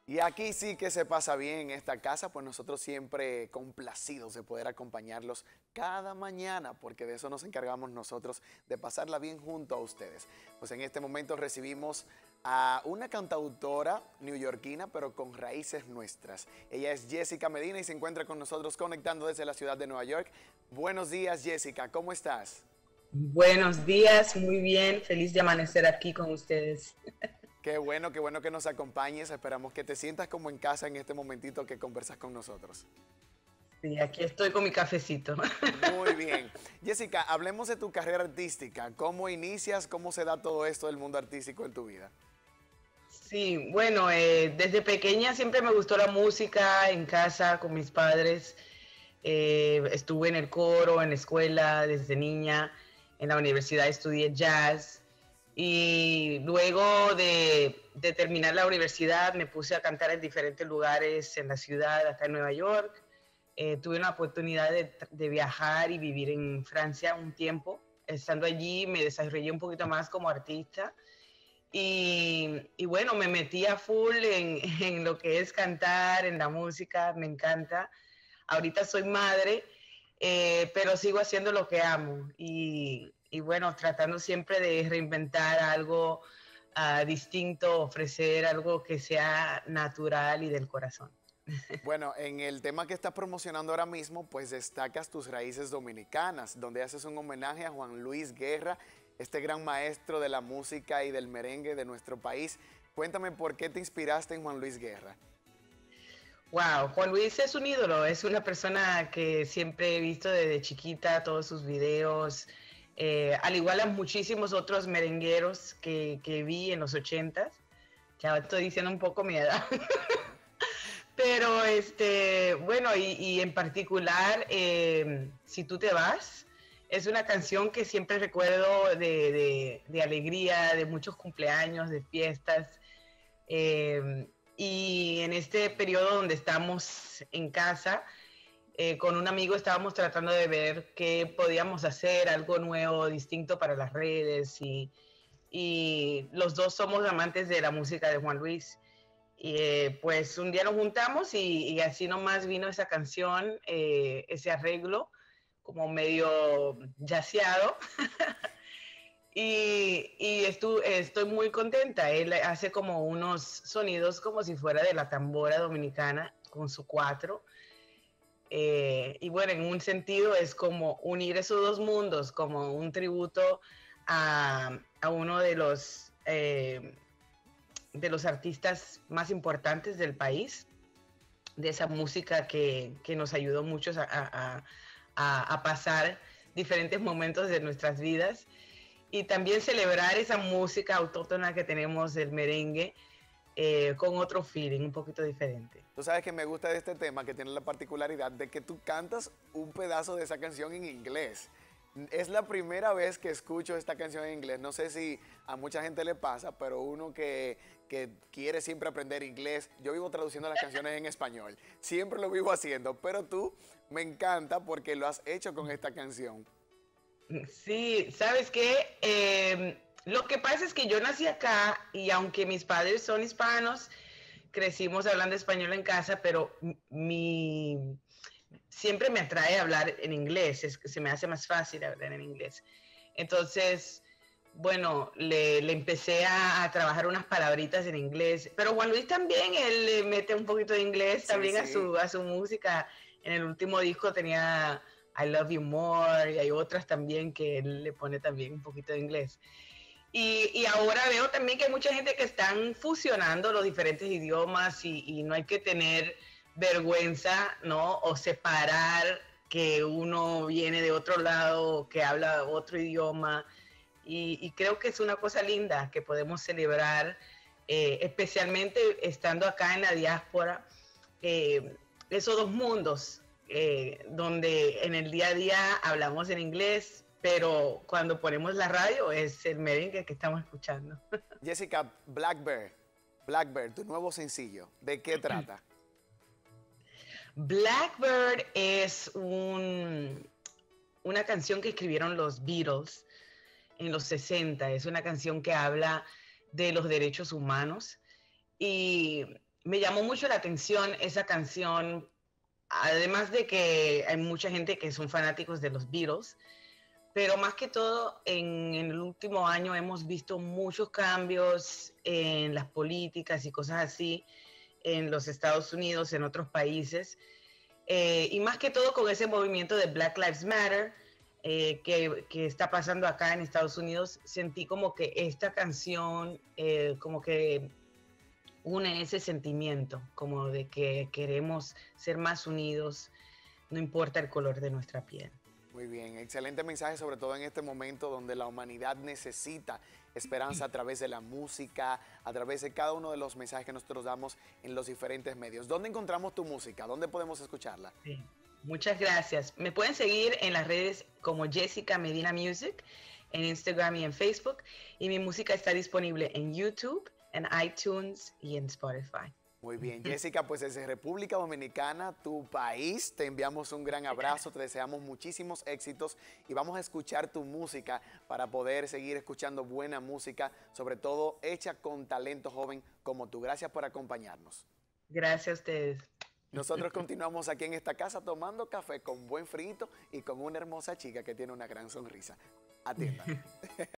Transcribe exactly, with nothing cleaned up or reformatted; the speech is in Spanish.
Y aquí sí que se pasa bien en esta casa, pues nosotros siempre complacidos de poder acompañarlos cada mañana, porque de eso nos encargamos nosotros, de pasarla bien junto a ustedes. Pues en este momento recibimos a una cantautora neoyorquina, pero con raíces nuestras. Ella es Jessica Medina y se encuentra con nosotros conectando desde la ciudad de Nueva York. Buenos días, Jessica, ¿cómo estás? Buenos días, muy bien, feliz de amanecer aquí con ustedes. Qué bueno, qué bueno que nos acompañes. Esperamos que te sientas como en casa en este momentito que conversas con nosotros. Sí, aquí estoy con mi cafecito. Muy bien. Jessica, hablemos de tu carrera artística. ¿Cómo inicias? ¿Cómo se da todo esto del mundo artístico en tu vida? Sí, bueno, eh, desde pequeña siempre me gustó la música en casa con mis padres. Eh, estuve en el coro, en la escuela desde niña. En la universidad estudié jazz. Y luego de, de terminar la universidad me puse a cantar en diferentes lugares en la ciudad, acá en Nueva York. Eh, tuve una oportunidad de, de viajar y vivir en Francia un tiempo. Estando allí me desarrollé un poquito más como artista. Y, y bueno, me metí a full en, en lo que es cantar, en la música, me encanta. Ahorita soy madre, eh, pero sigo haciendo lo que amo. Y, y bueno, tratando siempre de reinventar algo uh, distinto, ofrecer algo que sea natural y del corazón. Bueno, en el tema que estás promocionando ahora mismo, pues destacas tus raíces dominicanas, donde haces un homenaje a Juan Luis Guerra, este gran maestro de la música y del merengue de nuestro país. Cuéntame por qué te inspiraste en Juan Luis Guerra. Wow, Juan Luis es un ídolo, es una persona que siempre he visto desde chiquita, todos sus videos, eh, al igual a muchísimos otros merengueros que, que vi en los ochentas. Ya estoy diciendo un poco mi edad. Pero, este, bueno, y, y en particular, eh, Si tú te vas, es una canción que siempre recuerdo de, de, de alegría, de muchos cumpleaños, de fiestas. Eh, y en este periodo donde estamos en casa, eh, con un amigo estábamos tratando de ver qué podíamos hacer, algo nuevo, distinto para las redes. Y, y los dos somos amantes de la música de Juan Luis. Y eh, pues un día nos juntamos y, y así nomás vino esa canción, eh, ese arreglo, como medio yaceado. y y estu estoy muy contenta. Él hace como unos sonidos como si fuera de la tambora dominicana con su cuatro. Eh, y bueno, en un sentido es como unir esos dos mundos, como un tributo a, a uno de los... Eh, de los artistas más importantes del país, de esa música que, que nos ayudó mucho a, a, a, a pasar diferentes momentos de nuestras vidas, y también celebrar esa música autóctona que tenemos del merengue, eh, con otro feeling, un poquito diferente. Tú sabes que me gusta de este tema, que tiene la particularidad de que tú cantas un pedazo de esa canción en inglés. Es la primera vez que escucho esta canción en inglés. No sé si a mucha gente le pasa, pero uno que, que quiere siempre aprender inglés, yo vivo traduciendo las canciones en español. Siempre lo vivo haciendo, pero tú me encanta porque lo has hecho con esta canción. Sí, ¿sabes qué? Eh, lo que pasa es que yo nací acá y aunque mis padres son hispanos, crecimos hablando español en casa, pero mi... siempre me atrae hablar en inglés, es que se me hace más fácil hablar en inglés. Entonces, bueno, le, le empecé a, a trabajar unas palabritas en inglés, pero Juan Luis también, él le mete un poquito de inglés Sí, también a sí. su, a su música. En el último disco tenía I Love You More y hay otras también que él le pone también un poquito de inglés. Y, y ahora veo también que hay mucha gente que están fusionando los diferentes idiomas y, y no hay que tener vergüenza, ¿no? O separar que uno viene de otro lado, que habla otro idioma. Y, y creo que es una cosa linda que podemos celebrar, eh, especialmente estando acá en la diáspora, eh, esos dos mundos, eh, donde en el día a día hablamos en inglés, pero cuando ponemos la radio es el merengue que estamos escuchando. Jessica, Blackbird, Blackbird, tu nuevo sencillo, ¿de qué trata? Blackbird es un, una canción que escribieron los Beatles en los sesenta. Es una canción que habla de los derechos humanos y me llamó mucho la atención esa canción, además de que hay mucha gente que son fanáticos de los Beatles, pero más que todo en, en el último año hemos visto muchos cambios en las políticas y cosas así en los Estados Unidos, en otros países, eh, y más que todo con ese movimiento de Black Lives Matter eh, que, que, está pasando acá en Estados Unidos, sentí como que esta canción eh, como que une ese sentimiento, como de que queremos ser más unidos, no importa el color de nuestra piel. Muy bien, excelente mensaje, sobre todo en este momento donde la humanidad necesita esperanza a través de la música, a través de cada uno de los mensajes que nosotros damos en los diferentes medios. ¿Dónde encontramos tu música? ¿Dónde podemos escucharla? Sí. Muchas gracias. Me pueden seguir en las redes como Jessica Medina Music, en Instagram y en Facebook, y mi música está disponible en YouTube, en iTunes y en Spotify. Muy bien, Jessica, pues desde República Dominicana, tu país, te enviamos un gran abrazo, te deseamos muchísimos éxitos y vamos a escuchar tu música para poder seguir escuchando buena música, sobre todo hecha con talento joven como tú. Gracias por acompañarnos. Gracias a ustedes. Nosotros continuamos aquí en esta casa tomando café con buen frito y con una hermosa chica que tiene una gran sonrisa. Atiendan.